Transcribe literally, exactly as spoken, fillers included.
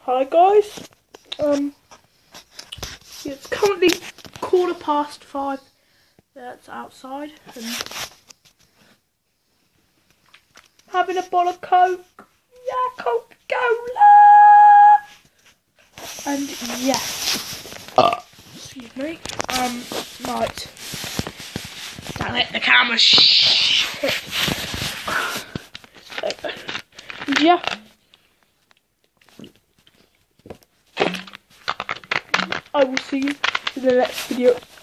Hi guys, um, it's currently quarter past five. That's outside, and having a bottle of Coke. Yeah, Coca-Cola. And yeah, uh, excuse me. Um, right. Don't let the camera shh. Yeah. I will see you in the next video.